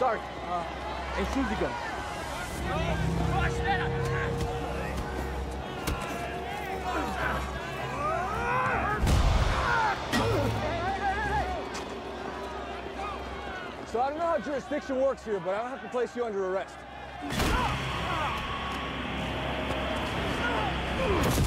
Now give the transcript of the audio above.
Sarge, hey, Susie gun. So I don't know how jurisdiction works here, but I don't have to place you under arrest.